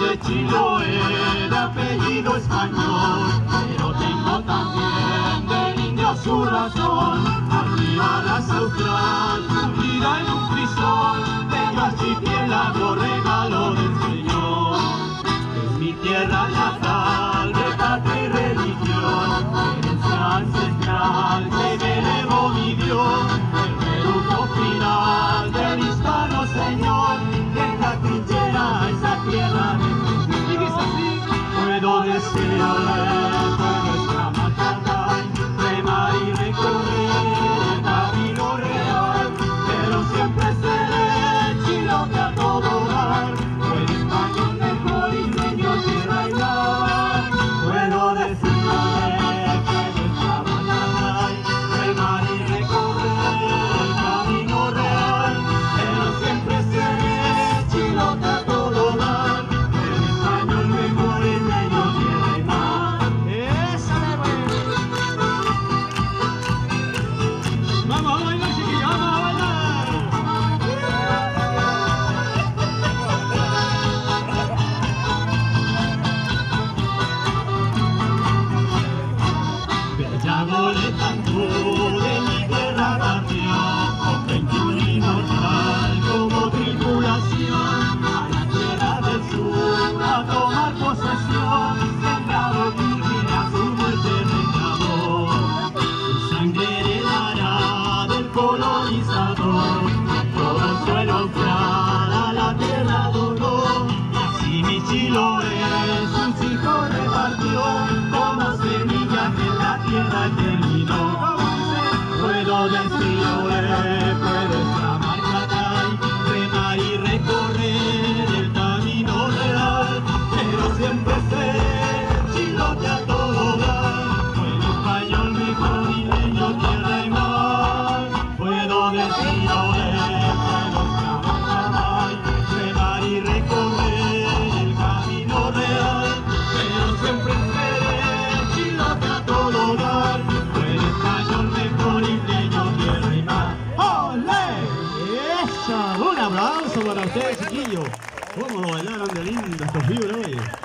de Chiloé, de apellido español, pero tengo también del indio su razón. Arriba las austral, fundida en un crisol, bello archipiélago, regalo del Señor. Es mi tierra natal, de patria y religión, herencia ancestral que me elevó mi Dios, el reducto final del hispano Señor, que en la trinchera esa tierra de Jesús. Puedo decirle, puedo exclamar, cantar, remar y recorrer el camino real, pero siempre seré chilote a todo dar, el español mejor isleño, tierra y mar. Puedo decirle, puedo exclamar, cantar, remar y recorrer el camino real, pero siempre seré chilote a todo dar, el español mejor isleño, tierra y mar. ¡Esa me voy! ¡Vamos a bailar, chiquillos! ¡Vamos a bailar! Bella goleta de mi tierra partió, con 21 inmortal como tripulación, a la tierra del sur a tomar posesión, sembrado virgen a su muerte reclamó. Su sangre heredará del colonizador, todo el suelo austral a la tierra donó, y así mi Chiloé sus hijos repartió, como semilla que en la tierra terminó. Puedo decirle, puedo exclamar, cantar, remar y recorrer el camino real, pero siempre seré chilote a todo dar, el español mejor isleño, tierra y mar. Puedo decirle, puedo exclamar, cantar, remar y recorrer el camino real, pero siempre seré chilote a todo dar, el español mejor isleño, tierra y mar. ¡Olé! ¡Esa! Un aplauso para ustedes, chiquillos. ¿Cómo lo bailaron de lindo estos libros, oye?